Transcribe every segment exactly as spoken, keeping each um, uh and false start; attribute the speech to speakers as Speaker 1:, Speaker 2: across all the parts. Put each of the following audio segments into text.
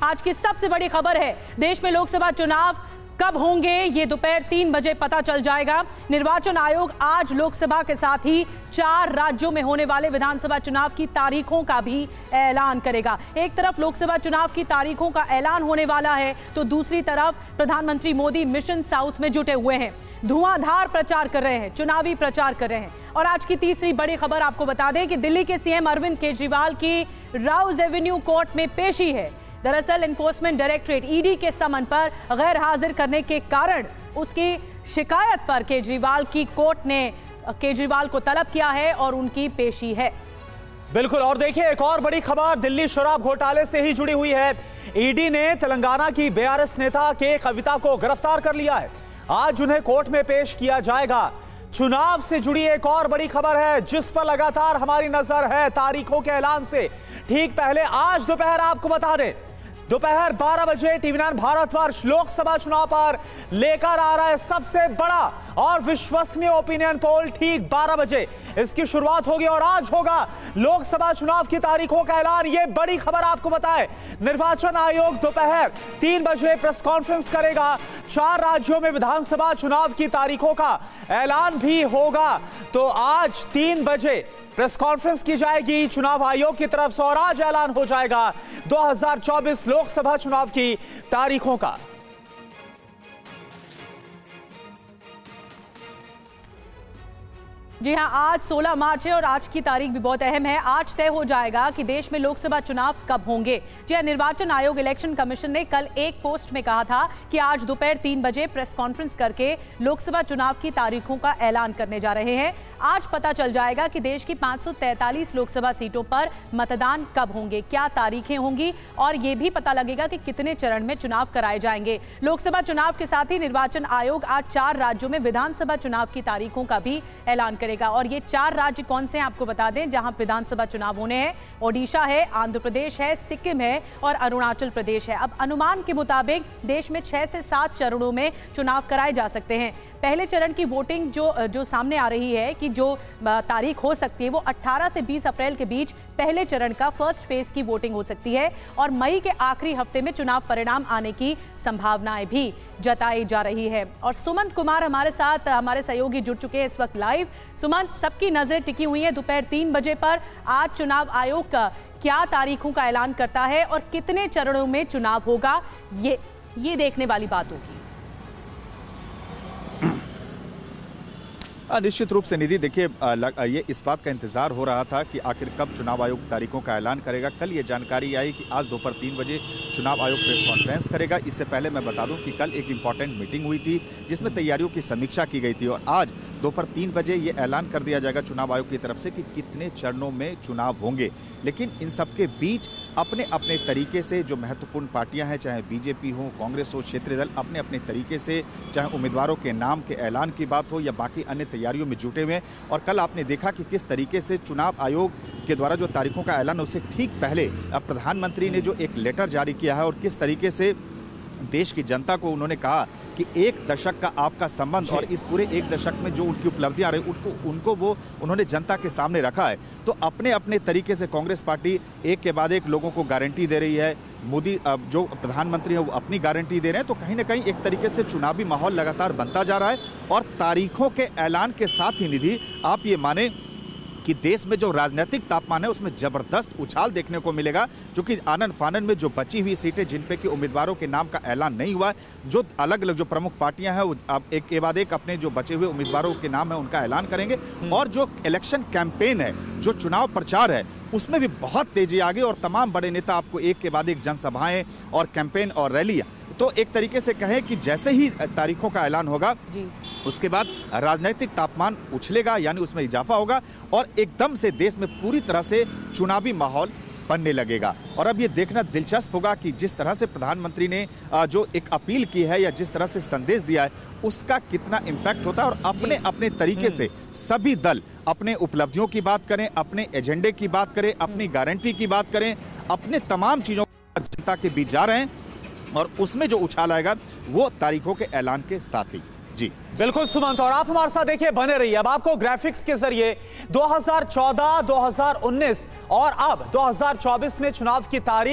Speaker 1: आज की सबसे बड़ी खबर है, देश में लोकसभा चुनाव कब होंगे ये दोपहर तीन बजे पता चल जाएगा। निर्वाचन आयोग आज लोकसभा के साथ ही चार राज्यों में होने वाले विधानसभा चुनाव की तारीखों का भी ऐलान करेगा। एक तरफ लोकसभा चुनाव की तारीखों का ऐलान होने वाला है तो दूसरी तरफ प्रधानमंत्री मोदी मिशन साउथ में जुटे हुए हैं, धुआंधार प्रचार कर रहे हैं, चुनावी प्रचार कर रहे हैं। और आज की तीसरी बड़ी खबर आपको बता दें कि दिल्ली के सीएम अरविंद केजरीवाल की राउज एवेन्यू कोर्ट में पेशी है। दरअसल एनफोर्समेंट डायरेक्टरेट ईडी के समन पर गैर हाजिर करने के कारण उसकी शिकायत पर केजरीवाल की कोर्ट ने केजरीवाल को तलब किया है और उनकी पेशी है।
Speaker 2: बिल्कुल। और देखिए एक और बड़ी खबर दिल्ली शराब घोटाले से ही जुड़ी हुई है। ईडी ने तेलंगाना की बीआरएस नेता के कविता को गिरफ्तार कर लिया है। आज उन्हें कोर्ट में पेश किया जाएगा। चुनाव से जुड़ी एक और बड़ी खबर है जिस पर लगातार हमारी नजर है तारीखों के ऐलान से ठीक पहले आज दोपहर आपको बता दें, दोपहर बारह बजे टीवी नाइन भारतवर्ष लोकसभा चुनाव पर लेकर आ रहा है सबसे बड़ा और विश्वसनीय ओपिनियन पोल। ठीक बारह बजे इसकी शुरुआत होगी और आज होगा लोकसभा चुनाव की तारीखों का ऐलान। ये बड़ी खबर आपको बताएं, निर्वाचन आयोग दोपहर तीन बजे प्रेस कॉन्फ्रेंस करेगा। चार राज्यों में विधानसभा चुनाव की तारीखों का ऐलान भी होगा। तो आज तीन बजे प्रेस कॉन्फ्रेंस की जाएगी चुनाव आयोग की तरफ से और आज ऐलान हो जाएगा दो हज़ार चौबीस लोकसभा चुनाव की तारीखों का।
Speaker 1: जी हां, आज सोलह मार्च है और आज की तारीख भी बहुत अहम है। आज तय हो जाएगा कि देश में लोकसभा चुनाव कब होंगे। जी हां, निर्वाचन आयोग इलेक्शन कमीशन ने कल एक पोस्ट में कहा था कि आज दोपहर तीन बजे प्रेस कॉन्फ्रेंस करके लोकसभा चुनाव की तारीखों का ऐलान करने जा रहे हैं। आज पता चल जाएगा कि देश की पाँच सौ तैंतालीस लोकसभा सीटों पर मतदान कब होंगे, क्या तारीखें होंगी और ये भी पता लगेगा कि कितने चरण में चुनाव कराए जाएंगे। लोकसभा चुनाव के साथ ही निर्वाचन आयोग आज चार राज्यों में विधानसभा चुनाव की तारीखों का भी ऐलान करेगा। और ये चार राज्य कौन से हैं आपको बता दें जहां विधानसभा चुनाव होने हैं। ओडिशा है, आंध्र प्रदेश है, सिक्किम है और अरुणाचल प्रदेश है। अब अनुमान के मुताबिक देश में छह से सात चरणों में चुनाव कराए जा सकते हैं। पहले चरण की वोटिंग जो जो सामने आ रही है कि जो तारीख हो सकती है वो अठारह से बीस अप्रैल के बीच पहले चरण का फर्स्ट फेज की वोटिंग हो सकती है और मई के आखिरी हफ्ते में चुनाव परिणाम आने की संभावनाएं भी जताई जा रही है। और सुमंत कुमार हमारे साथ, हमारे सहयोगी जुड़ चुके हैं इस वक्त लाइव। सुमंत, सबकी नजरें टिकी हुई हैं दोपहर तीन बजे पर। आज चुनाव आयोग का क्या तारीखों का ऐलान करता है और कितने चरणों में चुनाव होगा, ये ये देखने वाली बात होगी।
Speaker 3: निश्चित रूप से निधि, देखिए ये इस बात का इंतजार हो रहा था कि आखिर कब चुनाव आयोग तारीखों का ऐलान करेगा। कल ये जानकारी आई कि आज दोपहर तीन बजे चुनाव आयोग प्रेस कॉन्फ्रेंस करेगा। इससे पहले मैं बता दूं कि कल एक इम्पॉर्टेंट मीटिंग हुई थी जिसमें तैयारियों की समीक्षा की गई थी और आज दोपहर तीन बजे ये ऐलान कर दिया जाएगा चुनाव आयोग की तरफ से कि कितने चरणों में चुनाव होंगे। लेकिन इन सबके बीच अपने अपने तरीके से जो महत्वपूर्ण पार्टियां हैं, चाहे बीजेपी हो, कांग्रेस हो, क्षेत्रीय दल, अपने अपने तरीके से चाहे उम्मीदवारों के नाम के ऐलान की बात हो या बाकी अन्य तैयारियों में जुटे हुए। और कल आपने देखा कि किस तरीके से चुनाव आयोग के द्वारा जो तारीखों का ऐलान उससे ठीक पहले प्रधानमंत्री ने जो एक लेटर जारी किया है और किस तरीके से देश की जनता को उन्होंने कहा कि एक दशक का आपका संबंध और इस पूरे एक दशक में जो उनकी उपलब्धियां रही उनको उनको वो उन्होंने जनता के सामने रखा है। तो अपने अपने तरीके से कांग्रेस पार्टी एक के बाद एक लोगों को गारंटी दे रही है। मोदी जो प्रधानमंत्री है वो अपनी गारंटी दे रहे हैं। तो कहीं ना कहीं एक तरीके से चुनावी माहौल लगातार बनता जा रहा है और तारीखों के ऐलान के साथ ही निधि आप ये माने कि देश में जो राजनीतिक तापमान है उसमें जबरदस्त उछाल देखने को मिलेगा, क्योंकि आनन फानन में जो बची हुई सीटें जिन पे कि उम्मीदवारों के नाम का ऐलान नहीं हुआ, जो अलग अलग जो प्रमुख पार्टियां हैं वो अब एक के बाद एक अपने जो बचे हुए उम्मीदवारों के नाम है उनका ऐलान करेंगे। और जो इलेक्शन कैंपेन है, जो चुनाव प्रचार है, उसमें भी बहुत तेजी आ गई और तमाम बड़े नेता आपको एक के बाद एक जनसभाएं और कैंपेन और रैलियां। तो एक तरीके से कहें कि जैसे ही तारीखों का ऐलान होगा उसके बाद राजनीतिक तापमान उछलेगा, यानी उसमें इजाफा होगा और एकदम से देश में पूरी तरह से चुनावी माहौल बनने लगेगा। और अब ये देखना दिलचस्प होगा कि जिस तरह से प्रधानमंत्री ने जो एक अपील की है या जिस तरह से संदेश दिया है उसका कितना इम्पैक्ट होता है। और अपने अपने तरीके से सभी दल अपने उपलब्धियों की बात करें, अपने एजेंडे की बात करें, अपनी गारंटी की बात करें, अपने तमाम चीजों जनता के बीच जा रहे हैं और उसमें जो उछाल आएगा वो तारीखों के ऐलान के साथ ही। जी
Speaker 2: बिल्कुल सुमंत, और आप हमारे साथ देखिए बने रहिए। अब आपको ग्राफिक्स के जरिए दो हज़ार चौदह, दो हज़ार उन्नीस और अब दो हज़ार चौबीस में चुनाव की तारीख,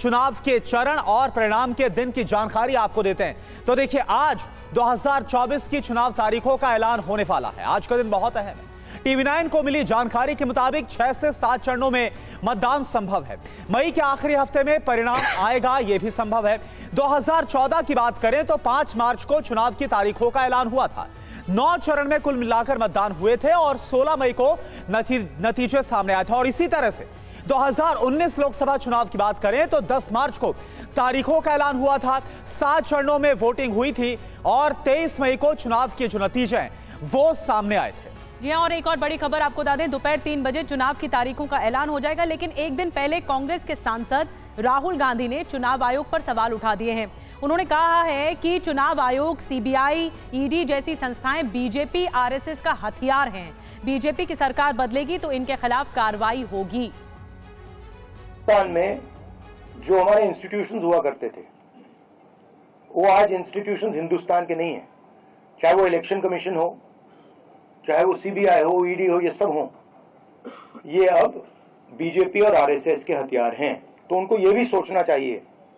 Speaker 2: चुनाव के चरण और परिणाम के दिन की जानकारी आपको देते हैं। तो देखिए, आज दो हज़ार चौबीस की चुनाव तारीखों का ऐलान होने वाला है। आज का दिन बहुत अहम है। टीवी नाइन को मिली जानकारी के मुताबिक छह से सात चरणों में मतदान संभव है। मई के आखिरी हफ्ते में परिणाम आएगा, यह भी संभव है। दो हज़ार चौदह की बात करें तो पांच मार्च को चुनाव की तारीखों का ऐलान हुआ था। नौ चरण में कुल मिलाकर मतदान हुए थे और सोलह मई को नती, नतीजे सामने आए थे। और इसी तरह से दो हज़ार उन्नीस लोकसभा चुनाव की बात करें तो दस मार्च को तारीखों का ऐलान हुआ था। सात चरणों में वोटिंग हुई थी और तेईस मई को चुनाव के जो नतीजे हैं वो सामने आए थे।
Speaker 1: जी हाँ, और एक और बड़ी खबर आपको बता दें, दोपहर तीन बजे चुनाव की तारीखों का ऐलान हो जाएगा। लेकिन एक दिन पहले कांग्रेस के सांसद राहुल गांधी ने चुनाव आयोग पर सवाल उठा दिए हैं। उन्होंने कहा है कि चुनाव आयोग, सीबीआई, ईडी जैसी संस्थाएं बीजेपी आरएसएस का हथियार हैं। बीजेपी की सरकार बदलेगी तो इनके खिलाफ कार्रवाई होगी।
Speaker 4: हिंदुस्तान में जो हमारे इंस्टीट्यूशंस हुआ करते थे वो आज इंस्टीट्यूशंस हिंदुस्तान के नहीं है। चाहे वो इलेक्शन कमीशन हो, चाहे वो सीबीआई हो, ईडी हो, ये सब हो, ये अब बीजेपी और आरएसएस के हथियार हैं। तो उनको ये भी सोचना चाहिए,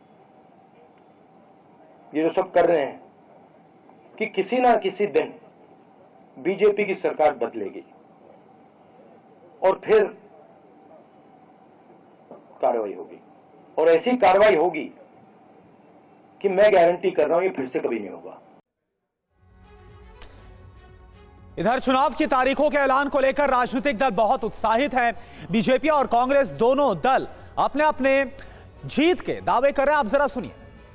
Speaker 4: ये जो सब कर रहे हैं, कि किसी ना किसी दिन बीजेपी की सरकार बदलेगी और फिर कार्रवाई होगी। और ऐसी कार्रवाई होगी कि मैं गारंटी कर रहा हूं ये फिर से कभी नहीं होगा।
Speaker 2: इधर चुनाव की तारीखों के ऐलान को लेकर राजनीतिक दल बहुत उत्साहित हैं। बीजेपी और कांग्रेस दोनों दल अपने अपने जीत के दावे कर रहे हैं। आप जरा सुनिए।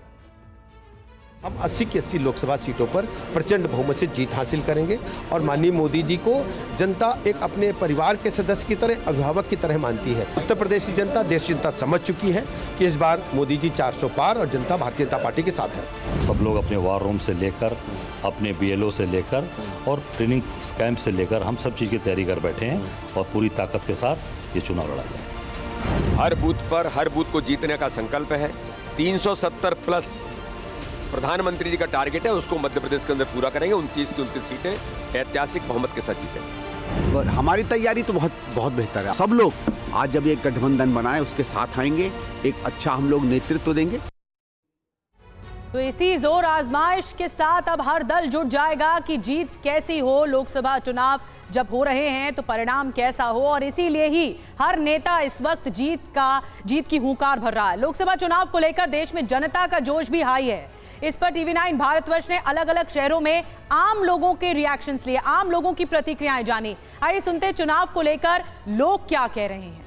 Speaker 5: हम अस्सी की अस्सी लोकसभा सीटों पर प्रचंड बहुमत से जीत हासिल करेंगे और माननीय मोदी जी को जनता एक अपने परिवार के सदस्य की तरह, अभिभावक की तरह मानती है। उत्तर प्रदेश की जनता, देश की जनता समझ चुकी है कि इस बार मोदी जी चार सौ पार और जनता भारतीय जनता पार्टी के साथ है।
Speaker 6: सब लोग अपने वार रूम से लेकर, अपने बीएलओ से लेकर और ट्रेनिंग कैंप से लेकर हम सब चीज़ की तैयारी कर बैठे हैं और पूरी ताकत के साथ ये चुनाव लड़ा जाए।
Speaker 7: हर बूथ पर हर बूथ को जीतने का संकल्प है। तीन सौ सत्तर प्लस प्रधानमंत्री जी का टारगेट है, उसको मध्य प्रदेश के अंदर पूरा करेंगे। उनतीस की उनतीस सीटें ऐतिहासिक बहुमत के साथ जीतेंगे।
Speaker 8: हमारी तैयारी तो बहुत बहुत बेहतर है। सब लोग आज जब एक गठबंधन बनाए उसके साथ आएंगे, एक अच्छा हम लोग नेतृत्व देंगे।
Speaker 1: तो इसी जोर आजमाइश के साथ अब हर दल जुट जाएगा कि जीत कैसी हो। लोकसभा चुनाव जब हो रहे हैं तो परिणाम कैसा हो, और इसीलिए ही हर नेता इस वक्त जीत का जीत की हुंकार भर रहा है। लोकसभा चुनाव को लेकर देश में जनता का जोश भी हाई है। इस पर टीवी नाइन भारतवर्ष ने अलग अलग शहरों में आम लोगों के रिएक्शंस लिए, आम लोगों की प्रतिक्रियाएं जानी। आइए सुनते चुनाव को लेकर लोग क्या कह रहे हैं।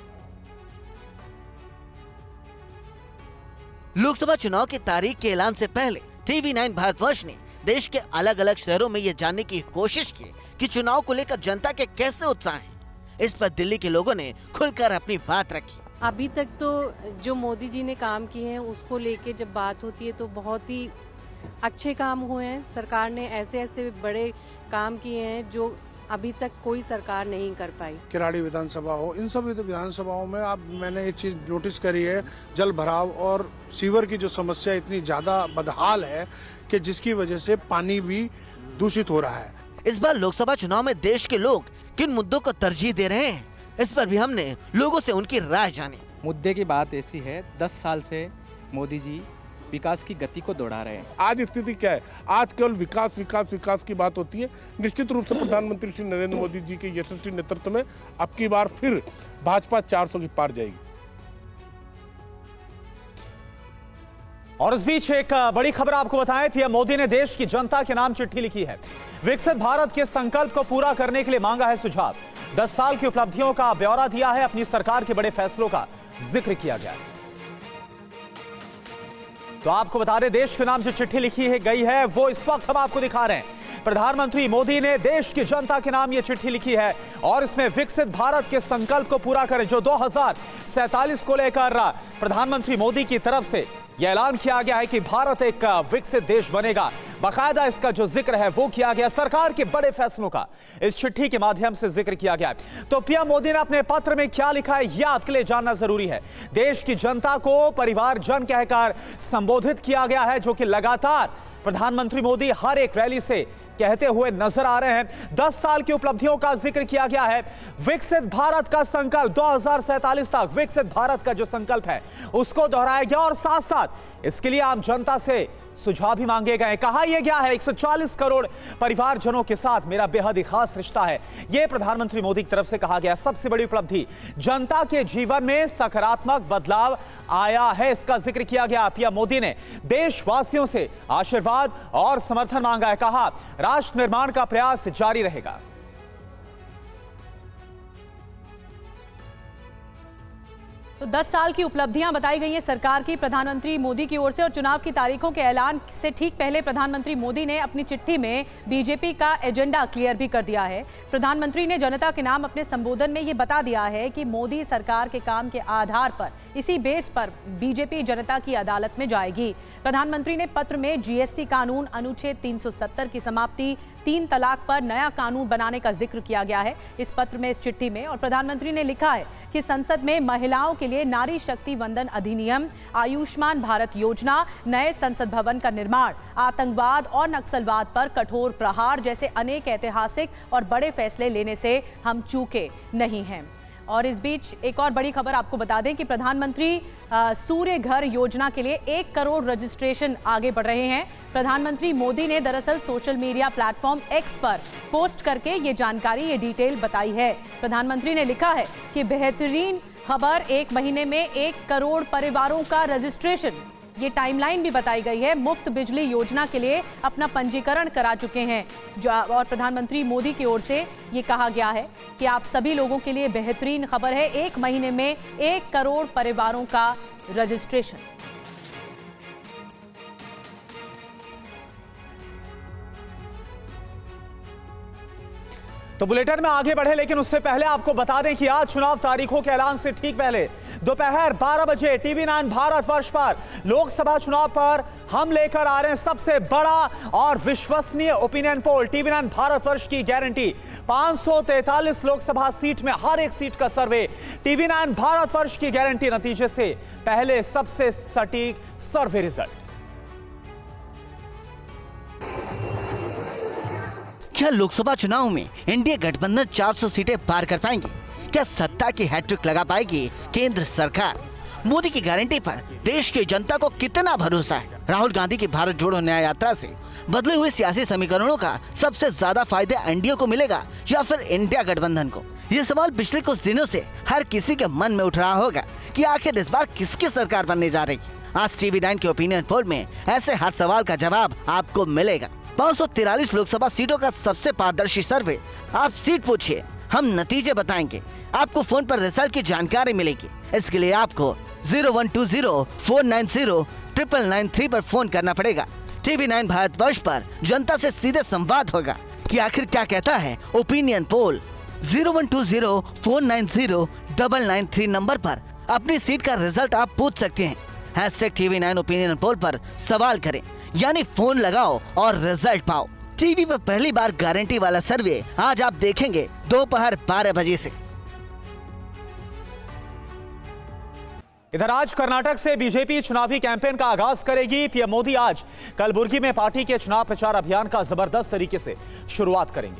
Speaker 9: लोकसभा चुनाव की तारीख के ऐलान से पहले टीवी नाइन भारतवर्ष ने देश के अलग अलग शहरों में यह जानने की कोशिश की कि चुनाव को लेकर जनता के कैसे उत्साह हैं। इस पर दिल्ली के लोगों ने खुलकर अपनी बात रखी।
Speaker 10: अभी तक तो जो मोदी जी ने काम किए हैं उसको लेके जब बात होती है तो बहुत ही अच्छे काम हुए हैं। सरकार ने ऐसे ऐसे बड़े काम किए हैं जो अभी तक कोई सरकार नहीं कर पाई। किराड़ी विधानसभा हो, इन सभी विधानसभाओं में अब मैंने एक चीज नोटिस करी है, जल भराव और सीवर की जो समस्या इतनी ज्यादा बदहाल है कि जिसकी वजह से पानी भी दूषित हो रहा है।
Speaker 9: इस बार लोकसभा चुनाव में देश के लोग किन मुद्दों को तरजीह दे रहे हैं, इस पर भी हमने लोगों से उनकी राय जानी।
Speaker 11: मुद्दे की बात ऐसी है, दस साल से मोदी जी विकास की गति को दौड़ा रहे हैं।
Speaker 12: आज स्थिति क्या है? आज केवल विकास विकास विकास की बात होती है। निश्चित रूप से प्रधानमंत्री श्री नरेंद्र मोदी जी के यशस्वी नेतृत्व में अब की बार फिर भाजपा चार सौ की पार जाएगी।
Speaker 2: और इस बीच एक बड़ी खबर आपको बताएं, पीएम मोदी ने देश की जनता के नाम चिट्ठी लिखी है। विकसित भारत के संकल्प को पूरा करने के लिए मांगा है सुझाव। दस साल की उपलब्धियों का ब्यौरा दिया है, अपनी सरकार के बड़े फैसलों का जिक्र किया गया है। तो आपको बता दें, देश के नाम जो चिट्ठी लिखी है गई है वो इस वक्त हम आपको दिखा रहे हैं। प्रधानमंत्री मोदी ने देश की जनता के नाम ये चिट्ठी लिखी है और इसमें विकसित भारत के संकल्प को पूरा करें जो दो हजार सैतालीस को लेकर प्रधानमंत्री मोदी की तरफ से यह ऐलान किया गया है कि भारत एक विकसित देश बनेगा। बाकायदा इसका जो जिक्र है वो किया गया, सरकार के बड़े फैसलों का इस चिट्ठी के माध्यम से जिक्र किया गया है। तो पीएम मोदी ने अपने पत्र में क्या लिखा है यह आपके लिए जानना जरूरी है। देश की जनता को परिवार जन कहकर संबोधित किया गया है, जो कि लगातार प्रधानमंत्री मोदी हर एक रैली से कहते हुए नजर आ रहे हैं। दस साल की उपलब्धियों का जिक्र किया गया है। विकसित भारत का संकल्प दो हज़ार सैंतालीस तक विकसित भारत का जो संकल्प है उसको दोहराया गया और साथ साथ इसके लिए आम जनता से सुझाव भी मांगे गए। कहा यह गया है एक सौ चालीस करोड़ परिवारजनों के साथ मेरा बेहद ही खास रिश्ता है। यह प्रधानमंत्री मोदी की तरफ से कहा गया सबसे बड़ी उपलब्धि। जनता के जीवन में सकारात्मक बदलाव आया है, इसका जिक्र किया गया। पीएम मोदी ने देशवासियों से आशीर्वाद और समर्थन मांगा है। कहा राष्ट्र निर्माण का प्रयास जारी रहेगा।
Speaker 1: तो दस साल की उपलब्धियां बताई गई हैं सरकार की प्रधानमंत्री मोदी की ओर से। और चुनाव की तारीखों के ऐलान से ठीक पहले प्रधानमंत्री मोदी ने अपनी चिट्ठी में बीजेपी का एजेंडा क्लियर भी कर दिया है। प्रधानमंत्री ने जनता के नाम अपने संबोधन में ये बता दिया है कि मोदी सरकार के काम के आधार पर, इसी बेस पर बीजेपी जनता की अदालत में जाएगी। प्रधानमंत्री ने पत्र में जीएसटी कानून, अनुच्छेद तीन सौ सत्तर की समाप्ति, तीन तलाक पर नया कानून बनाने का जिक्र किया गया है इस पत्र में, इस चिट्ठी में। और प्रधानमंत्री ने लिखा है कि संसद में महिलाओं के लिए नारी शक्ति वंदन अधिनियम, आयुष्मान भारत योजना, नए संसद भवन का निर्माण, आतंकवाद और नक्सलवाद पर कठोर प्रहार जैसे अनेक ऐतिहासिक और बड़े फैसले लेने से हम चूके नहीं हैं। और इस बीच एक और बड़ी खबर आपको बता दें कि प्रधानमंत्री सूर्य घर योजना के लिए एक करोड़ रजिस्ट्रेशन आगे बढ़ रहे हैं। प्रधानमंत्री मोदी ने दरअसल सोशल मीडिया प्लेटफॉर्म एक्स पर पोस्ट करके ये जानकारी, ये डिटेल बताई है। प्रधानमंत्री ने लिखा है कि बेहतरीन खबर, एक महीने में एक करोड़ परिवारों का रजिस्ट्रेशन। ये टाइमलाइन भी बताई गई है। मुफ्त बिजली योजना के लिए अपना पंजीकरण करा चुके हैं जो, और प्रधानमंत्री मोदी की ओर से ये कहा गया है कि आप सभी लोगों के लिए बेहतरीन खबर है, एक महीने में एक करोड़ परिवारों का रजिस्ट्रेशन।
Speaker 2: तो बुलेटिन में आगे बढ़े, लेकिन उससे पहले आपको बता दें कि आज चुनाव तारीखों के ऐलान से ठीक पहले दोपहर बारह बजे टीवी नाइन भारतवर्ष पर लोकसभा चुनाव पर हम लेकर आ रहे हैं सबसे बड़ा और विश्वसनीय opinion poll. TV nine Bharatvarsh की गारंटी, पांच सौ तैंतालीस लोकसभा सीट में हर एक सीट का सर्वे। टीवी नाइन भारतवर्ष की गारंटी, नतीजे से पहले सबसे सटीक सर्वे रिजल्ट।
Speaker 9: क्या लोकसभा चुनाव में एनडीए गठबंधन चार सौ सीटें पार कर पाएंगे? क्या सत्ता की हैट्रिक लगा पाएगी केंद्र सरकार? मोदी की गारंटी पर देश की जनता को कितना भरोसा है? राहुल गांधी की भारत जोड़ो न्याय यात्रा से बदले हुए सियासी समीकरणों का सबसे ज्यादा फायदा एनडीए को मिलेगा या फिर इंडिया गठबंधन को? ये सवाल पिछले कुछ दिनों से हर किसी के मन में उठ रहा होगा कि आखिर इस बार किसकी सरकार बनने जा रही है। आज टीवी नाइन के ओपिनियन पोल में ऐसे हर सवाल का जवाब आपको मिलेगा। पाँच सौ तिरालीस लोकसभा सीटों का सबसे पारदर्शी सर्वे। आप सीट पूछिए, हम नतीजे बताएंगे। आपको फोन पर रिजल्ट की जानकारी मिलेगी। इसके लिए आपको zero one two zero four nine zero triple nine three पर फोन करना पड़ेगा। टीवी नाइन भारतवर्ष पर जनता से सीधे संवाद होगा कि आखिर क्या कहता है opinion poll. Zero one two zero four nine zero double nine three number पर अपनी सीट का रिजल्ट आप पूछ सकते हैं। Hashtag TV nine opinion poll पर सवाल करें, यानी फोन लगाओ और रिजल्ट पाओ। टीवी पर पहली बार गारंटी वाला सर्वे आज आप देखेंगे दोपहर बारह बजे से।
Speaker 2: इधर आज कर्नाटक से बीजेपी चुनावी कैंपेन का आगाज करेगी। पीएम मोदी आज कलबुर्गी में पार्टी के चुनाव प्रचार अभियान का जबरदस्त तरीके से शुरुआत करेंगे।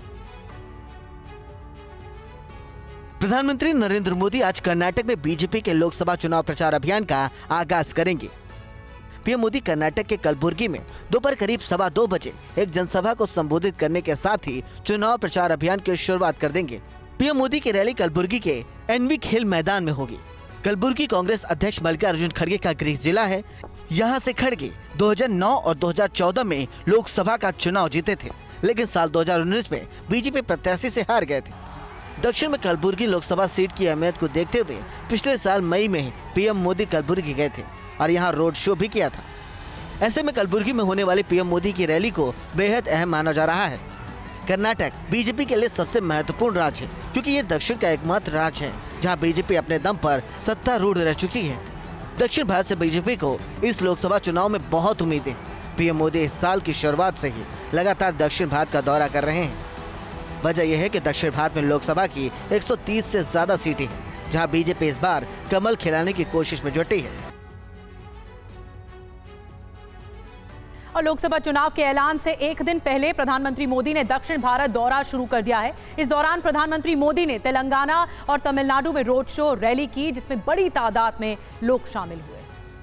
Speaker 9: प्रधानमंत्री नरेंद्र मोदी आज कर्नाटक में बीजेपी के लोकसभा चुनाव प्रचार अभियान का आगाज करेंगे। पीएम मोदी कर्नाटक के कलबुर्गी में दोपहर करीब सवा दो बजे एक जनसभा को संबोधित करने के साथ ही चुनाव प्रचार अभियान की शुरुआत कर देंगे। पीएम मोदी की रैली कलबुर्गी के एनवी खेल मैदान में होगी। कलबुर्गी कांग्रेस अध्यक्ष मल्लिकार्जुन खड़गे का गृह जिला है। यहाँ से खड़गे दो हज़ार नौ और दो हज़ार चौदह में लोकसभा का चुनाव जीते थे, लेकिन साल दो हज़ार उन्नीस में बीजेपी प्रत्याशी से हार गए थे। दक्षिण में कलबुर्गी लोकसभा सीट की अहमियत को देखते हुए पिछले साल मई में पीएम मोदी कलबुर्गी गए थे और यहाँ रोड शो भी किया था। ऐसे में कलबुर्गी में होने वाली पीएम मोदी की रैली को बेहद अहम माना जा रहा है। कर्नाटक बीजेपी के लिए सबसे महत्वपूर्ण राज्य है, क्योंकि ये दक्षिण का एकमात्र राज्य है जहां बीजेपी अपने दम पर सत्तारूढ़ रह चुकी है। दक्षिण भारत से बीजेपी को इस लोकसभा चुनाव में बहुत उम्मीदें। पीएम मोदी इस साल की शुरुआत से ही लगातार दक्षिण भारत का दौरा कर रहे हैं। वजह यह है कि दक्षिण भारत में लोकसभा की एक सौ तीस से ज्यादा सीटें हैं, जहां बीजेपी इस बार कमल खिलाने की कोशिश में जुटी है।
Speaker 1: और लोकसभा चुनाव के ऐलान से एक दिन पहले प्रधानमंत्री मोदी ने दक्षिण भारत दौरा शुरू कर दिया है। इस दौरान प्रधानमंत्री मोदी ने तेलंगाना और तमिलनाडु में रोड शो रैली की, जिसमें बड़ी तादाद में लोग शामिल हुए।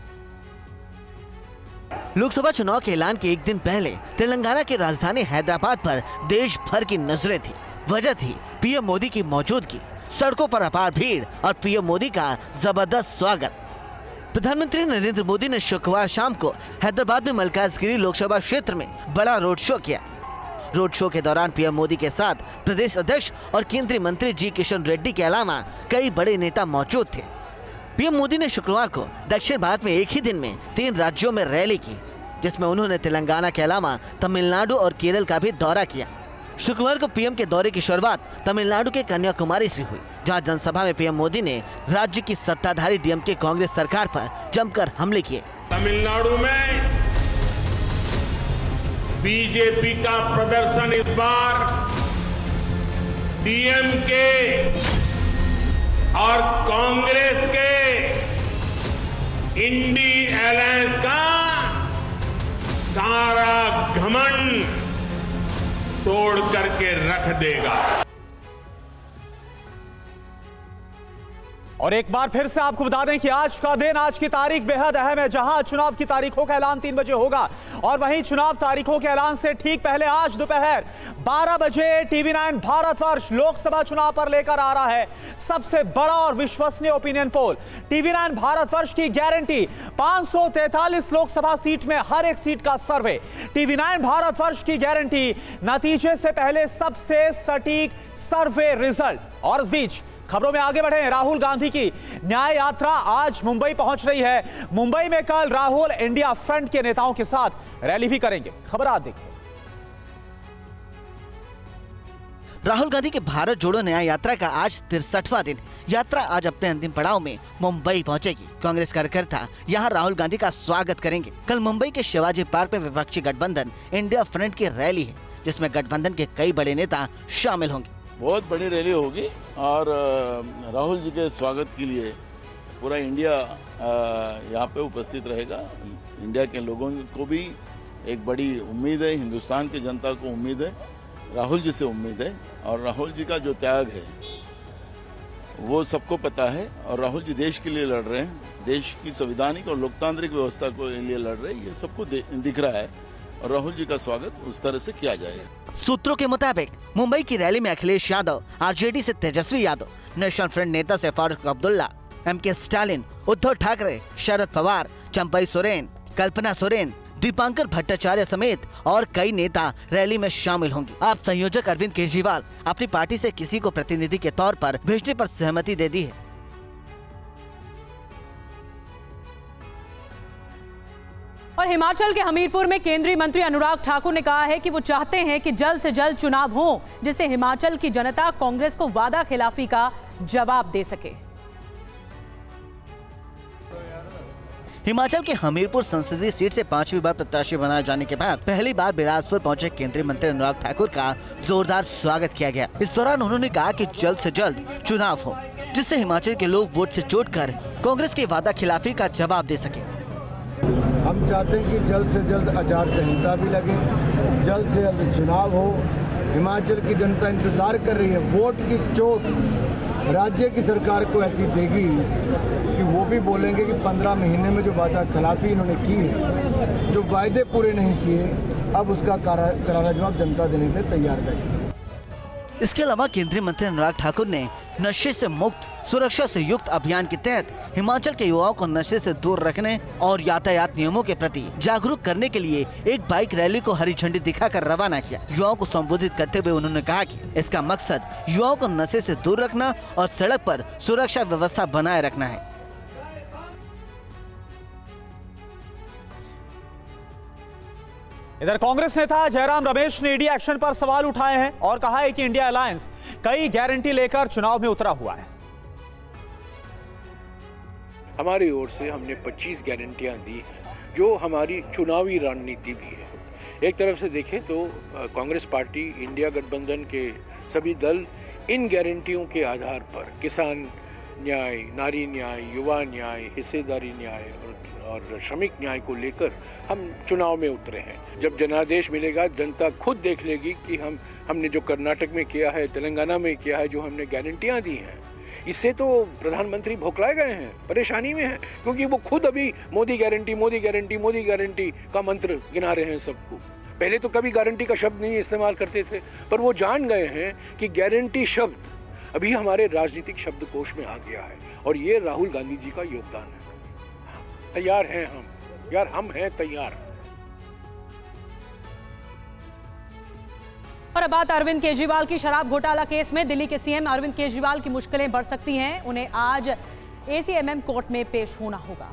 Speaker 9: लोकसभा चुनाव के ऐलान के एक दिन पहले तेलंगाना की राजधानी हैदराबाद पर देश भर की नजरें थी। वजह थी पीएम मोदी की मौजूदगी, सड़कों पर अपार भीड़ और पीएम मोदी का जबरदस्त स्वागत। प्रधानमंत्री नरेंद्र मोदी ने शुक्रवार शाम को हैदराबाद में मलकाजगिरी लोकसभा क्षेत्र में बड़ा रोड शो किया। रोड शो के दौरान पीएम मोदी के साथ प्रदेश अध्यक्ष और केंद्रीय मंत्री जी किशन रेड्डी के अलावा कई बड़े नेता मौजूद थे। पीएम मोदी ने शुक्रवार को दक्षिण भारत में एक ही दिन में तीन राज्यों में रैली की, जिसमें उन्होंने तेलंगाना के अलावा तमिलनाडु और केरल का भी दौरा किया। शुक्रवार को पीएम के दौरे की शुरुआत तमिलनाडु के कन्याकुमारी से हुई, जहां जनसभा में पीएम मोदी ने राज्य की सत्ताधारी डीएमके कांग्रेस सरकार पर जमकर हमले किए।
Speaker 12: तमिलनाडु में बीजेपी का प्रदर्शन इस बार डीएमके और कांग्रेस के इंडी अलायंस का सारा घमंड तोड़ करके रख देगा।
Speaker 2: और एक बार फिर से आपको बता दें कि आज का दिन, आज की तारीख बेहद अहम है, जहां चुनाव की तारीखों का ऐलान तीन बजे होगा और वहीं चुनाव तारीखों के ऐलान से ठीक पहले आज दोपहर बारह बजे टीवी नाइन भारतवर्ष लोकसभा चुनाव पर लेकर आ रहा है सबसे बड़ा और विश्वसनीय opinion poll. TV nine Bharatvarsh की गारंटी पांच सौ तैंतालीस लोकसभा सीट में हर एक सीट का सर्वे। टीवी नाइन भारतवर्ष की गारंटी नतीजे से पहले सबसे सटीक सर्वे रिजल्ट। और इस बीच खबरों में आगे बढ़े, राहुल गांधी की न्याय यात्रा आज मुंबई पहुंच रही है। मुंबई में कल राहुल इंडिया फ्रंट के नेताओं के साथ रैली भी करेंगे। खबर आप देखिए।
Speaker 9: राहुल गांधी के भारत जोड़ो न्याय यात्रा का आज तिरसठवां दिन। यात्रा आज अपने अंतिम पड़ाव में मुंबई पहुंचेगी। कांग्रेस कार्यकर्ता यहां राहुल गांधी का स्वागत करेंगे। कल मुंबई के शिवाजी पार्क में विपक्षी गठबंधन इंडिया फ्रंट की रैली है, जिसमें गठबंधन के कई बड़े नेता शामिल होंगे।
Speaker 13: बहुत बड़ी रैली होगी और राहुल जी के स्वागत के लिए पूरा इंडिया यहाँ पे उपस्थित रहेगा। इंडिया के लोगों को भी एक बड़ी उम्मीद है, हिंदुस्तान की जनता को उम्मीद है, राहुल जी से उम्मीद है। और राहुल जी का जो त्याग है वो सबको पता है और राहुल जी देश के लिए लड़ रहे हैं, देश की संवैधानिक और लोकतांत्रिक व्यवस्था को लिए लड़ रहे हैं, ये सबको दिख रहा है और राहुल जी का स्वागत उस तरह से किया जाएगा।
Speaker 9: सूत्रों के मुताबिक मुंबई की रैली में अखिलेश यादव, आरजेडी से तेजस्वी यादव, नेशनल फ्रंट नेता से फारूक अब्दुल्ला, एम के स्टालिन, उद्धव ठाकरे, शरद पवार, चंपई सोरेन, कल्पना सोरेन, दीपांकर भट्टाचार्य समेत और कई नेता रैली में शामिल होंगे। आप संयोजक अरविंद केजरीवाल अपनी पार्टी से किसी को प्रतिनिधि के तौर पर भेजने पर सहमति दे दी है।
Speaker 1: और हिमाचल के हमीरपुर में केंद्रीय मंत्री अनुराग ठाकुर ने कहा है कि वो चाहते हैं कि जल्द से जल्द चुनाव हो, जिससे हिमाचल की जनता कांग्रेस को वादा खिलाफी का जवाब दे सके।
Speaker 9: हिमाचल के हमीरपुर संसदीय सीट से पांचवी बार प्रत्याशी बनाए जाने के बाद पहली बार बिलासपुर पहुंचे केंद्रीय मंत्री अनुराग ठाकुर का जोरदार स्वागत किया गया। इस दौरान उन्होंने कहा कि जल्द से जल्द चुनाव हो, जिससे हिमाचल के लोग वोट से जोड़कर कांग्रेस की वादा खिलाफी का जवाब दे सके।
Speaker 14: हम चाहते हैं कि जल्द से जल्द आचार संहिता भी लगे, जल्द से जल्द चुनाव हो। हिमाचल की जनता इंतजार कर रही है। वोट की चोट राज्य की सरकार को ऐसी देगी कि वो भी बोलेंगे कि पंद्रह महीने में जो वादा खिलाफी इन्होंने की है, जो वायदे पूरे नहीं किए, अब उसका करारा जवाब जनता देने के लिए तैयार है।
Speaker 9: इसके अलावा केंद्रीय मंत्री अनुराग ठाकुर ने नशे से मुक्त सुरक्षा से युक्त अभियान के तहत हिमाचल के युवाओं को नशे से दूर रखने और यातायात नियमों के प्रति जागरूक करने के लिए एक बाइक रैली को हरी झंडी दिखाकर रवाना किया। युवाओं को संबोधित करते हुए उन्होंने कहा कि इसका मकसद युवाओं को नशे से दूर रखना और सड़क पर सुरक्षा व्यवस्था बनाए रखना है।
Speaker 2: इधर कांग्रेस नेता जयराम रमेश ने ईडी एक्शन पर सवाल उठाए हैं और कहा है कि इंडिया अलायंस कई गारंटी लेकर चुनाव में उतरा हुआ है।
Speaker 15: हमारी ओर से हमने पच्चीस गारंटियां दी हैं, जो हमारी चुनावी रणनीति भी है। एक तरफ से देखें तो कांग्रेस पार्टी, इंडिया गठबंधन के सभी दल इन गारंटियों के आधार पर किसान न्याय, नारी न्याय, युवा न्याय, हिस्सेदारी न्याय और, और श्रमिक न्याय को लेकर हम चुनाव में उतरे हैं। जब जनादेश मिलेगा, जनता खुद देख लेगी कि हम हमने जो कर्नाटक में किया है, तेलंगाना में किया है, जो हमने गारंटियां दी हैं, इससे तो प्रधानमंत्री भौखलाए गए हैं, परेशानी में हैं, क्योंकि वो खुद अभी Modi guarantee, Modi guarantee, Modi guarantee का मंत्र गिना रहे हैं सबको। पहले तो कभी गारंटी का शब्द नहीं इस्तेमाल करते थे, पर वो जान गए हैं कि गारंटी शब्द अभी हमारे राजनीतिक शब्दकोश में आ गया है, और ये राहुल गांधी जी का योगदान है। तैयार हैं हम, यार हम हैं तैयार।
Speaker 1: और अब बात अरविंद केजरीवाल की शराब घोटाला केस में। दिल्ली के सीएम अरविंद केजरीवाल की मुश्किलें बढ़ सकती हैं। उन्हें आज एसीएमएम कोर्ट में पेश होना होगा।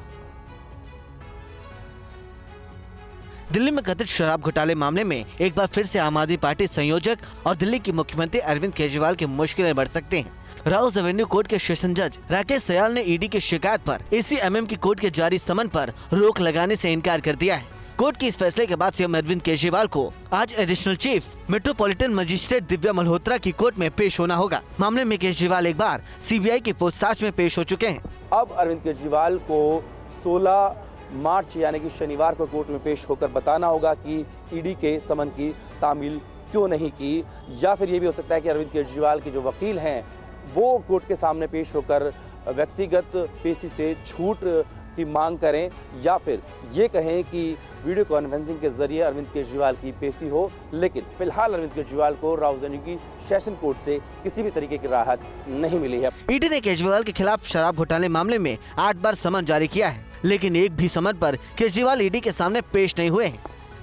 Speaker 9: दिल्ली में कथित शराब घोटाले मामले में एक बार फिर से आम आदमी पार्टी संयोजक और दिल्ली के मुख्यमंत्री अरविंद केजरीवाल की मुश्किलें बढ़ सकती हैं। राउस एवेन्यू कोर्ट के सेशन जज राकेश सयाल ने ईडी की शिकायत पर एसीएमएम की कोर्ट के जारी समन पर रोक लगाने से इनकार कर दिया है। कोर्ट के इस फैसले के बाद सीएम अरविंद केजरीवाल को आज additional chief metropolitan magistrate Divya Malhotra की कोर्ट में पेश होना होगा। मामले में केजरीवाल एक बार सीबीआई की पूछताछ में पेश हो चुके हैं।
Speaker 16: अब अरविंद केजरीवाल को सोलह मार्च यानी कि शनिवार को कोर्ट में पेश होकर बताना होगा कि ईडी के समन की तामील क्यों नहीं की, या फिर ये भी हो सकता है कि अरविंद केजरीवाल के जो वकील हैं वो कोर्ट के सामने पेश होकर व्यक्तिगत पेशी से छूट की मांग करें, या फिर ये कहें कि वीडियो कॉन्फ्रेंसिंग के जरिए अरविंद केजरीवाल की पेशी हो। लेकिन फिलहाल अरविंद केजरीवाल को राउस एवेन्यू की सेशन कोर्ट से किसी भी तरीके की राहत नहीं मिली है।
Speaker 9: ईडी ने केजरीवाल के खिलाफ शराब घोटाले मामले में आठ बार समन जारी किया है, लेकिन एक भी समन पर केजरीवाल ईडी के सामने पेश नहीं हुए हैं।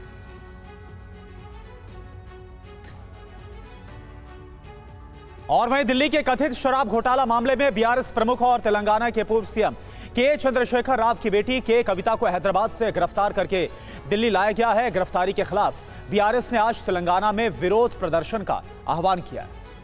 Speaker 2: और वहीं दिल्ली के कथित शराब घोटाला मामले में बीआरएस प्रमुख और तेलंगाना के पूर्व सीएम के चंद्रशेखर राव की बेटी के कविता को हैदराबाद से गिरफ्तार करके दिल्ली लाया गया है। गिरफ्तारी के खिलाफ बीआरएस ने आज तेलंगाना में विरोध प्रदर्शन का आह्वान किया।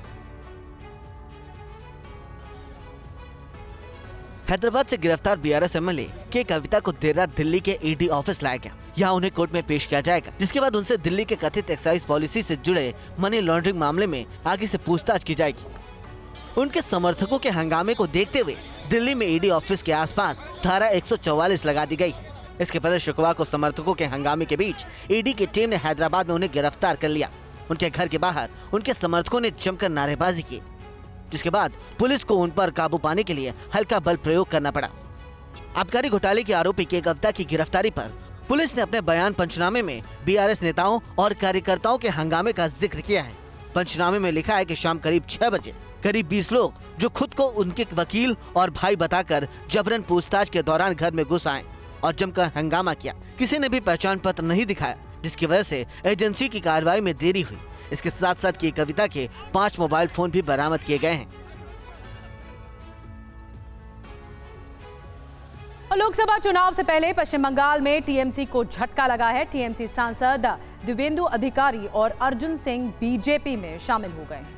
Speaker 9: हैदराबाद से गिरफ्तार बीआरएस एमएलए के कविता को देर रात दिल्ली के ईडी ऑफिस लाया गया। यहाँ उन्हें कोर्ट में पेश किया जाएगा, जिसके बाद उनसे दिल्ली के कथित एक्साइज पॉलिसी से जुड़े मनी लॉन्ड्रिंग मामले में आगे से पूछताछ की जाएगी। उनके समर्थकों के हंगामे को देखते हुए दिल्ली में ईडी ऑफिस के आसपास धारा एक सौ चौवालीस लगा दी गई। इसके पहले शुक्रवार को समर्थकों के हंगामे के बीच ईडी की टीम ने हैदराबाद में उन्हें गिरफ्तार कर लिया। उनके घर के बाहर उनके समर्थकों ने जमकर नारेबाजी की, जिसके बाद पुलिस को उन पर काबू पाने के लिए हल्का बल प्रयोग करना पड़ा। आबकारी घोटाले के आरोपी के कविता की गिरफ्तारी पर पुलिस ने अपने बयान पंचनामे में बीआरएस नेताओं और कार्यकर्ताओं के हंगामे का जिक्र किया है। पंचनामे में लिखा है कि शाम करीब छह बजे करीब बीस लोग जो खुद को उनके वकील और भाई बताकर जबरन पूछताछ के दौरान घर में घुस आए और जमकर हंगामा किया। किसी ने भी पहचान पत्र नहीं दिखाया, जिसकी वजह से एजेंसी की कार्रवाई में देरी हुई। इसके साथ साथ की कविता के पांच मोबाइल फोन भी बरामद किए गए हैं।
Speaker 1: लोकसभा चुनाव से पहले पश्चिम बंगाल में टीएमसी को झटका लगा है। टीएमसी सांसद दिव्येंदु अधिकारी और अर्जुन सिंह बीजेपी में शामिल हो गए हैं।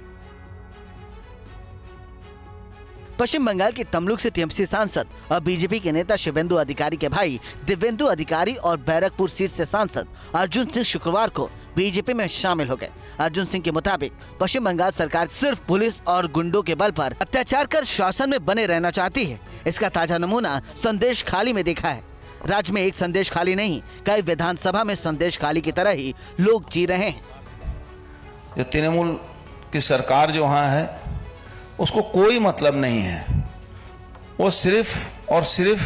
Speaker 9: पश्चिम बंगाल के तमलुक से टीएमसी सांसद और बीजेपी के नेता शुभेंदु अधिकारी के भाई दिव्येंदु अधिकारी और बैरकपुर सीट से सांसद अर्जुन सिंह शुक्रवार को बीजेपी में शामिल हो गए। अर्जुन सिंह के मुताबिक पश्चिम बंगाल सरकार सिर्फ पुलिस और गुंडों के बल पर अत्याचार कर शासन में बने रहना चाहती है। इसका ताजा नमूना संदेश खाली में देखा है। राज्य में एक संदेश खाली नहीं, कई विधानसभा में संदेश खाली की तरह ही लोग जी रहे हैं।
Speaker 17: जो तृणमूल की सरकार जो वहाँ है उसको कोई मतलब नहीं है। वो सिर्फ और सिर्फ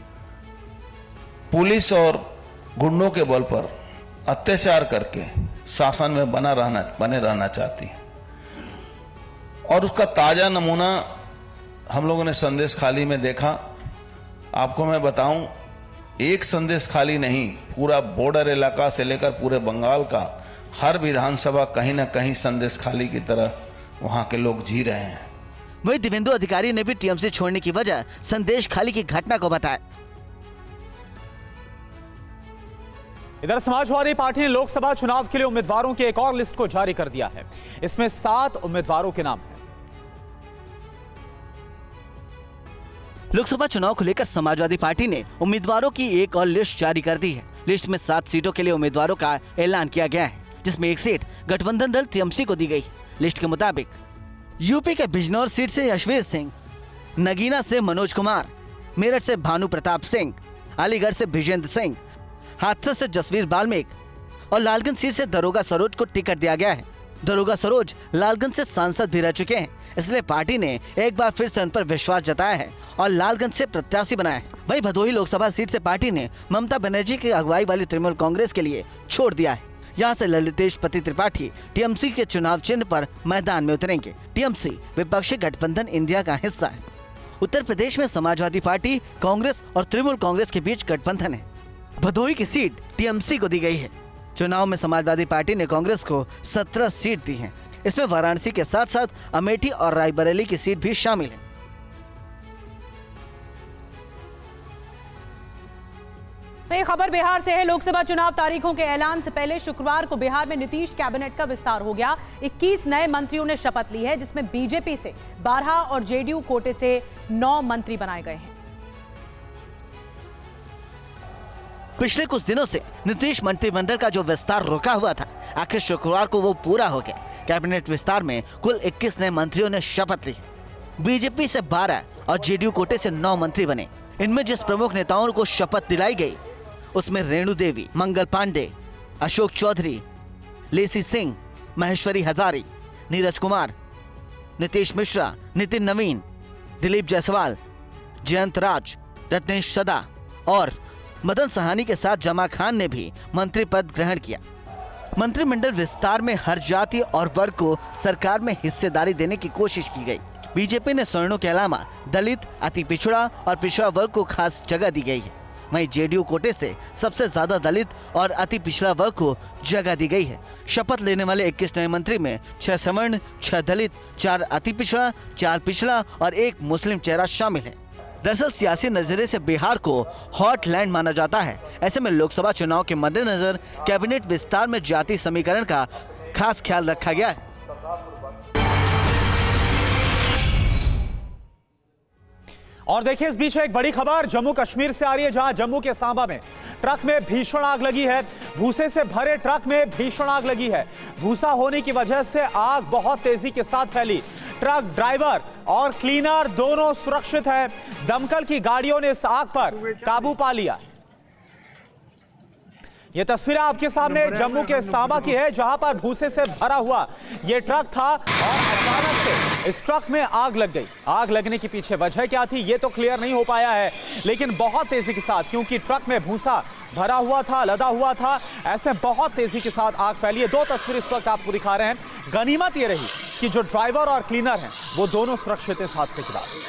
Speaker 17: पुलिस और गुंडों के बल पर अत्याचार करके शासन में बना रहना बने रहना चाहती है। और उसका ताजा नमूना हम लोगों ने संदेश खाली में देखा। आपको मैं बताऊं, एक संदेश खाली नहीं, पूरा बॉर्डर इलाका से लेकर पूरे बंगाल का हर विधानसभा कहीं ना कहीं संदेश खाली की तरह वहां के लोग जी रहे हैं।
Speaker 9: वही दिव्येंदु अधिकारी ने भी टीएमसी छोड़ने की वजह संदेश खाली की घटना को बताया।
Speaker 2: इधर समाजवादी पार्टी ने लोकसभा चुनाव के लिए उम्मीदवारों की एक और लिस्ट को जारी कर दिया है। इसमें सात उम्मीदवारों के नाम हैं।
Speaker 9: लोकसभा चुनाव को लेकर समाजवादी पार्टी ने उम्मीदवारों की एक और लिस्ट जारी कर दी है। लिस्ट में सात सीटों के लिए उम्मीदवारों का ऐलान किया गया है, जिसमें एक सीट गठबंधन दल टीएमसी को दी गई। लिस्ट के मुताबिक यूपी के बिजनौर सीट से यशवीर सिंह, नगीना से मनोज कुमार, मेरठ से भानु प्रताप सिंह, अलीगढ़ से विजेंद्र सिंह, हाथरस से जसवीर बाल्मीक और लालगंज सीट से दरोगा सरोज को टिकट दिया गया है। दरोगा सरोज लालगंज से सांसद भी रह चुके हैं, इसलिए पार्टी ने एक बार फिर से उन पर विश्वास जताया है और लालगंज से प्रत्याशी बनाया है। वहीं भदोही लोकसभा सीट से पार्टी ने ममता बनर्जी की अगुवाई वाली तृणमूल कांग्रेस के लिए छोड़ दिया है। यहाँ से ललितेश पति त्रिपाठी टीएमसी के चुनाव चिन्ह पर मैदान में उतरेंगे। टीएमसी विपक्षी गठबंधन इंडिया का हिस्सा है। उत्तर प्रदेश में समाजवादी पार्टी, कांग्रेस और तृणमूल कांग्रेस के बीच गठबंधन है। भदोही की सीट टीएमसी को दी गई है। चुनाव में समाजवादी पार्टी ने कांग्रेस को सत्रह सीट दी है। इसमें वाराणसी के साथ साथ अमेठी और रायबरेली की सीट भी शामिल है।
Speaker 1: ये खबर बिहार से है। लोकसभा चुनाव तारीखों के ऐलान से पहले शुक्रवार को बिहार में नीतीश कैबिनेट का विस्तार हो गया। इक्कीस नए मंत्रियों ने शपथ ली है, जिसमें बीजेपी से बारह और जेडीयू कोटे से नौ मंत्री बनाए गए हैं।
Speaker 9: पिछले कुछ दिनों से नीतीश मंत्रिमंडल का जो विस्तार रोका हुआ था, आखिर शुक्रवार को वो पूरा हो गया। कैबिनेट विस्तार में कुल इक्कीस नए मंत्रियों ने शपथ ली। बीजेपी से बारह और जेडीयू कोटे से नौ मंत्री बने। इनमें जिस प्रमुख नेताओं को शपथ दिलाई गई उसमें रेणु देवी, मंगल पांडे, अशोक चौधरी, लेसी सिंह, महेश्वरी हजारी, नीरज कुमार, नीतीश मिश्रा, नितिन नवीन, दिलीप जायसवाल, जयंत राज, रत्नेश सदा और मदन सहानी के साथ जमा खान ने भी मंत्री पद ग्रहण किया। मंत्रिमंडल विस्तार में हर जाति और वर्ग को सरकार में हिस्सेदारी देने की कोशिश की गई। बीजेपी ने सवर्णों के अलावा दलित, अति पिछड़ा और पिछड़ा वर्ग को खास जगह दी गई है। वहीं जेडीयू कोटे से सबसे ज्यादा दलित और अति पिछड़ा वर्ग को जगह दी गई है। शपथ लेने वाले इक्कीस नए मंत्री में छह सवर्ण, छह दलित, चार अति पिछड़ा, चार पिछड़ा और एक मुस्लिम चेहरा शामिल है। दरअसल सियासी नजरिए से बिहार को हॉट लैंड माना जाता है। ऐसे में लोकसभा चुनाव के मद्देनजर कैबिनेट विस्तार में जाति समीकरण का खास ख्याल रखा गया है।
Speaker 2: और देखिए, इस बीच एक बड़ी खबर जम्मू कश्मीर से आ रही है, जहां जम्मू के सांबा में ट्रक में भीषण आग लगी है। भूसे से भरे ट्रक में भीषण आग लगी है। भूसा होने की वजह से आग बहुत तेजी के साथ फैली। ट्रक ड्राइवर और क्लीनर दोनों सुरक्षित हैं। दमकल की गाड़ियों ने इस आग पर काबू पा लिया। ये तस्वीरें आपके सामने जम्मू के सांबा की है, जहां पर भूसे से भरा हुआ ये ट्रक था और अचानक से इस ट्रक में आग लग गई। आग लगने के पीछे वजह क्या थी ये तो क्लियर नहीं हो पाया है, लेकिन बहुत तेजी के साथ, क्योंकि ट्रक में भूसा भरा हुआ था, लदा हुआ था, ऐसे बहुत तेजी के साथ आग फैली है। दो तस्वीरें इस वक्त आपको दिखा रहे हैं। गनीमत ये रही कि जो ड्राइवर और क्लीनर हैं वो दोनों सुरक्षित इस हादसे के बाद।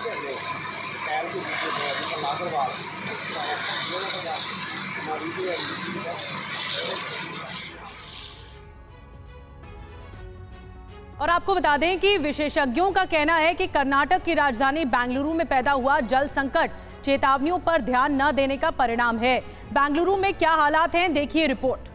Speaker 1: और आपको बता दें कि विशेषज्ञों का कहना है कि कर्नाटक की राजधानी बेंगलुरु में पैदा हुआ जल संकट चेतावनियों पर ध्यान न देने का परिणाम है। बेंगलुरु में क्या हालात हैं, देखिए रिपोर्ट।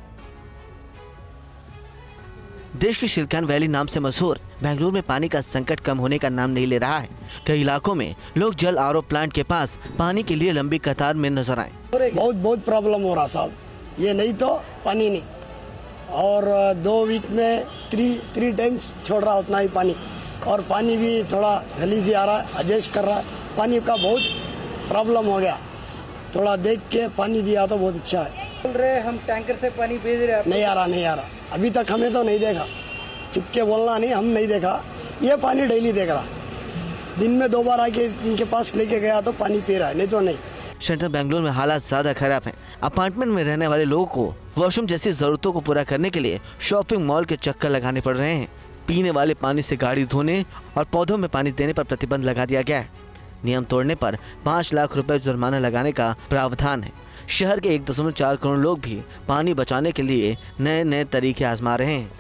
Speaker 9: देश की सिलिकॉन वैली नाम से मशहूर बेंगलुरु में पानी का संकट कम होने का नाम नहीं ले रहा है। कई इलाकों में लोग जल आर ओ प्लांट के पास पानी के लिए लंबी कतार में नजर आए।
Speaker 18: बहुत बहुत प्रॉब्लम हो रहा साहब, ये नहीं तो पानी नहीं, और दो वीक में थ्री थ्री टाइम्स छोड़ रहा उतना ही पानी, और पानी भी थोड़ा गलीजी आ रहा है, एडजस्ट कर रहा है। पानी का बहुत प्रॉब्लम हो गया, थोड़ा देख के पानी दिया तो बहुत अच्छा है।
Speaker 19: बोल रहे हम टैंकर से पानी भेज रहे हैं,
Speaker 18: नहीं आ रहा नहीं आ रहा अभी तक हमें तो नहीं देखा। चुपके बोलना नहीं, हम नहीं देखा। ये पानी डेली देख रहा, दिन में दो बार आके इनके पास लेके गया तो पानी पी रहा है, नहीं तो नहीं।
Speaker 9: सेंट्रल बेंगलुरु में हालात ज्यादा खराब हैं। अपार्टमेंट में रहने वाले लोगों को वॉशरूम जैसी जरूरतों को पूरा करने के लिए शॉपिंग मॉल के चक्कर लगाने पड़ रहे हैं। पीने वाले पानी से गाड़ी धोने और पौधों में पानी देने पर प्रतिबंध लगा दिया गया है। नियम तोड़ने पर पाँच लाख रुपए जुर्माना लगाने का प्रावधान है। शहर के एक दशमलव चार करोड़ लोग भी पानी बचाने के लिए नए नए तरीके आजमा रहे हैं।